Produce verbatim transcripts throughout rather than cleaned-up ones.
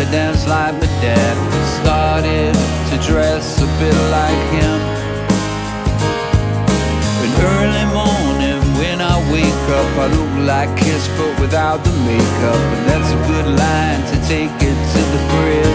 dance like my dad. Started to dress a bit like him. An early morning when I wake up, I look like Kiss but without the makeup. And that's a good line to take it to the crib.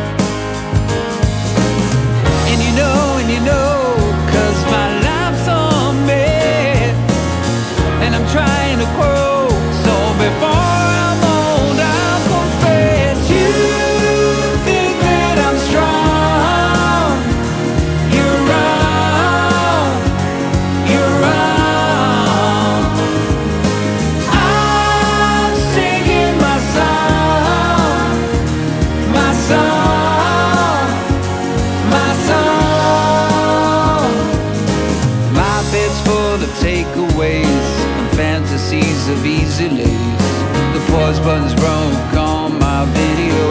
And you know, and you know, cause my life's a mess, and I'm trying to grow. So before I'm old, I'll confess. You think that I'm strong? You're wrong. You're wrong. I'm singing my song, my song, my song. My bed's full of takeaways and fantasies of easy lays. The pause button's broke on my video.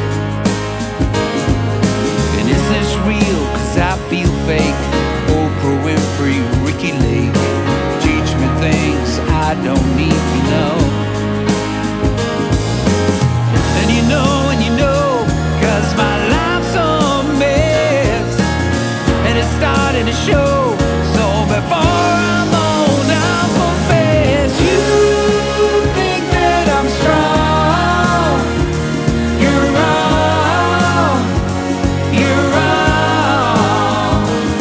And is this real? Cause I feel fake. Oprah Winfrey, Ricky Lake teach me things I don't need to know. And you know, and you know, cause my life's a mess, and it's starting to show. So before I'm old, I'll confess. You think that I'm strong? You're wrong. You're wrong.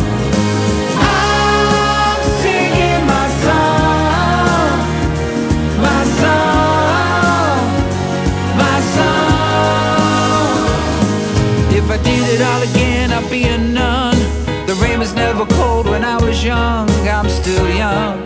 I'm singing my song, my song, my song. If I did it all again, I'd be a nun. The rain was never cold when I was young. I'm still young.